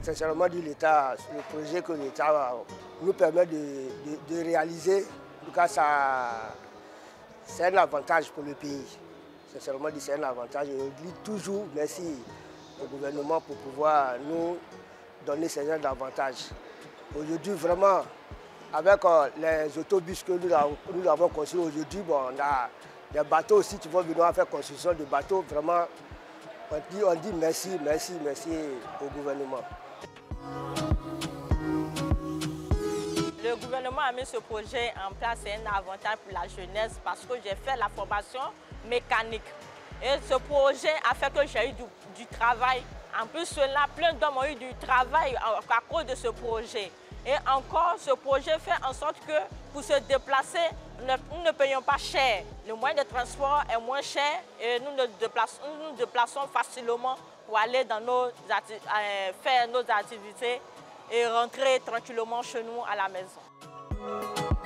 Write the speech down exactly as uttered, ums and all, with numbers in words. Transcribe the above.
sincèrement dit, l'État, le projet que l'État nous permet de, de, de réaliser, en tout cas, c'est un avantage pour le pays. Sincèrement dit, c'est un avantage. Et je dis toujours merci au gouvernement pour pouvoir nous donner ces genres d'avantages. Aujourd'hui, vraiment, avec euh, les autobus que nous, nous avons construits aujourd'hui, bon, on a des bateaux aussi qui vont venir faire construction de bateaux. Vraiment, on dit, on dit merci, merci, merci au gouvernement. Le gouvernement a mis ce projet en place, c'est un avantage pour la jeunesse parce que j'ai fait la formation mécanique. Et ce projet a fait que j'ai eu du, du travail. En plus, cela, plein d'hommes ont eu du travail à, à cause de ce projet. Et encore, ce projet fait en sorte que pour se déplacer, nous ne payons pas cher. Le moyen de transport est moins cher et nous nous déplaçons, nous nous déplaçons facilement pour aller dans nos, euh, faire nos activités et rentrer tranquillement chez nous à la maison.